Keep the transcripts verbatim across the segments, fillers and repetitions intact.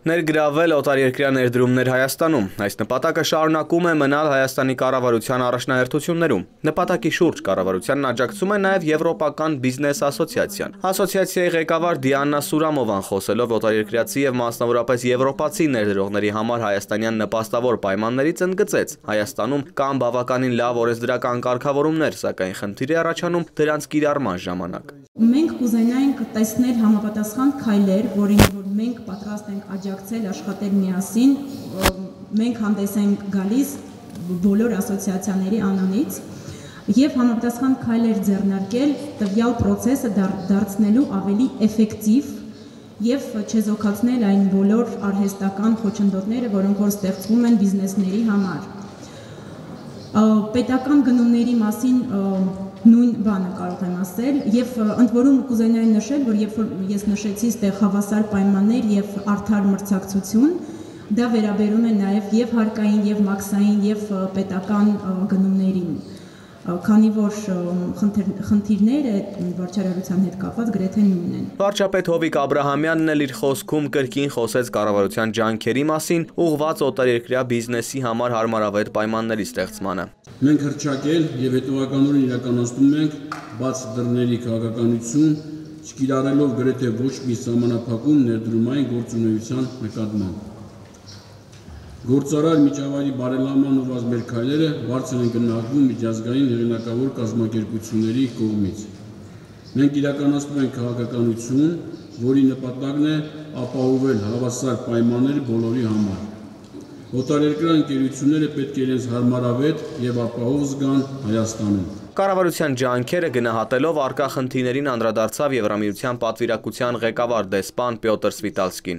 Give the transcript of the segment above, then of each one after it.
Ներգրավել օտարերկրյա ներդրումներ Հայաստանում։ Այս նպատակը շարունակում է մնալ Հայաստանի կառավարության առաջնահերթություններում։ Նպատակի շուրջ կառավարությանն աջակցում է նաև Եվրոպական բիզնես ասոցիացիան։ Ասոցիացիայի ղեկավար Դիանա Սուրամովան խոսելով օտարերկրյացի եւ մասնավորապես եվրոպացի ներդրողների համար հայաստանյան նպաստավոր պայմաններից ընդգծեց. Հայաստանում կան բավականին լավ օրենսդրական կարգավորումներ, սակայն խնդիր է առաջանում դրանց կիրառման ժամանակ։ Մենք կուզենայինք տեսնել համապատասխան քայլեր, որին որ մենք պատրաստ ենք աջակցել աշխատել միասին, մենք հանդես ենք գալիս բոլոր ասոցիացիաների անունից եւ համապատասխան քայլեր ձեռնարկել տվյալ process-ը դարձնելու ավելի էֆեկտիվ եւ չեզոքացնել այն բոլոր արհեստական խոչընդոտները, որոնք որ ստեղծվում են բիզնեսների համար։ Պետական գնումների մասին նույն բանը կարող եմ ասել եւ ընդ որում կուզենայի նշել, որ երբ որ ես նշեցի ստեղ հավասար պայմաններ եւ արդար մրցակցություն, դա վերաբերում է նաեւ եւ հարկային եւ մաքսային եւ պետական գնումներին, քանի որ խնդիրները վարչարարության հետ կապված գրեթե նույնն են։ Վարչապետ Հովիկ Աբրահամյանն էլ իր խոսքում կրկին խոսեց կառավարության ջանքերի մասին ուղղված օտարերկրյա բիզնեսի համար հարմարավետ պայմանների ստեղծմանը։ Մենք հռչակել եւ հետևականորեն իրականացնում ենք բաց դռների քաղաքականություն, չկիրառելով գրեթե ոչ մի սահմանափակում ներդրումային գործունեության նկատմամբ։ Գործարար միջավայրի բարելավման ուղղված մեր քայլերը բարձր են գնահատվում միջազգային հեղինակավոր կազմակերպությունների կողմից։ Մենք իրականացնում ենք քաղաքականություն, որի նպատակն է ապահովել հավասար պայմաններ բոլորի համար։ Օտարերկրյա ընկերությունները պետք է իրենց հարմարավետ եւ ապահով զգան Հայաստանում։ Կառավարության ջանքերը գնահատելով առկա խնդիրներին անդրադարձավ Եվրամիության պատվիրակության ղեկավար դեսպան Պյոտր Սվիտալսկին։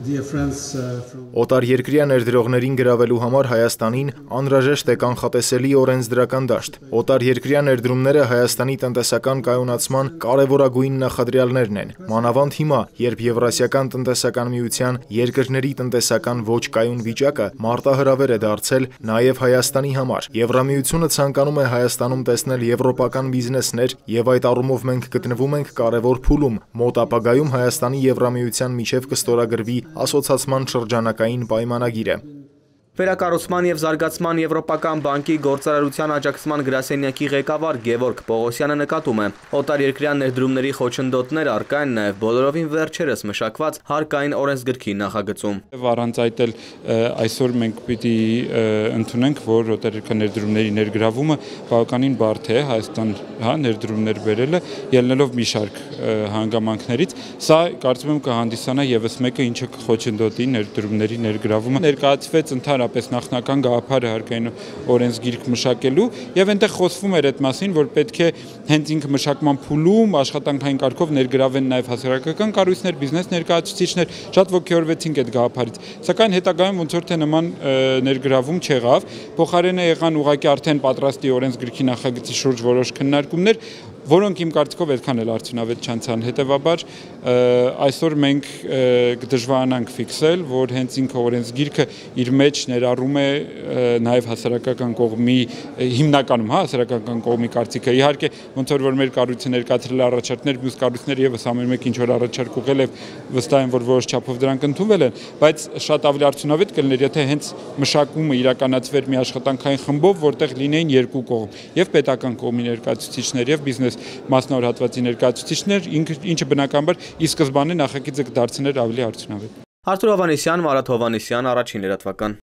Օտարերկրյա ներդրողներին գրավելու համար Հայաստանին անհրաժեշտ է կանխատեսելի օրենսդրական դաշտ։ Օտարերկրյա ներդրումները Հայաստանի տնտեսական կայունացման կարևորագույն նախադրյալներն են։ Մանավանդ հիմա, երբ Եվրասիական տնտեսական միության երկրների տնտեսական ոչ կայուն վիճակը մարտահրավեր է դարձել նաև Հայաստանի համար։ Եվրամիությունը ցանկանում է Հայաստանում տեսնել եվրոպական բիզնեսներ եւ այդ առումով մենք գտնվում ենք կարևոր փուլում։ Մոտ ապագայում Հայաստանի Եվրամիության միջև կստորագրվի ասոցացման շրջանակային պայմանագիրը։ Վերակառուցման եւ զարգացման Եվրոպական բանկի գործարարության աջակցման գրասենյակի ղեկավար Գևորգ Պողոսյանը նկատում է. օտարերկրյա ներդրումների խոչընդոտներ առկա են նաեւ բոլորովին վերջերս մշակված հարկային օրենսգրքի նախագծում։ Առանց այդ էլ այսօր մենք պիտի ընդունենք, որ օտարերկրյա ներդրումների ներգրավումը բավականին բարդ է Հայաստան, հա, ներդրումներ բերելը, ելնելով մի շարք հանգամանքներից, սա կարծում եմ կհանդիսանա եւս մեկը, ինչը կխոչընդոտի ներդրումների ներգրավումը։ Ներկայացվեց ընդհանրապես նախնական գաղափարը հարկային օրենսգիրք մշակելու եւ այնտեղ խոսվում էր այդ մասին, որ պետք է հենց ինքը մշակման փուլում աշխատանքային կարգով ներգրավեն նաեւ հասարակական կառույցներ, բիզնես ներկայացուցիչներ, շատ ոգեորվեցինք այդ գաղափարից։ Սակայն հետագայում ոնց որ թե նման ներգրավում չեղավ, փոխարենը եղան ուղղակի արդեն պատրաստի օրենսգրքի նախագծի շուրջ որոշ քննարկումներ, որոնք իմ կարծիքով այդքան էլ արդյունավետ չանցան։ Հետևաբար այսօր մենք կդժվարանանք ֆիքսել, որ հենց ինքը օրենսգիրքը իր մեջ ներառում է նաև հասարակական կողմի հիմնականում, հա, հասարակական կողմի կարծիքը։ Իհարկե, ոնց որ մեր կառույցը ներկայացրել է առաջարկներ, մյուս կառույցները եւս ամեն մեկ ինչ որ առաջարկ ուղղել եւ վստահ եմ, որ որոշ չափով դրանք ընդունվել են, բայց շատ ավելի արդյունավետ կլիներ, եթե հենց մշակումը իրականացվեր մի աշխատանքային խմբով, որտեղ լինեին երկու կողմ՝ եւ պետական կողմի ներկայացուցիչներ եւ բիզնես մասնավոր հատվածի ներկայացուցիչներ, ինչը բնականաբար ի սկզբանե նախագիծը կդարձներ ավելի արդյունավետ։ Արթուր Հովհաննիսյան, Մարատ Հովհաննիսյան, Առաջին լրատվական։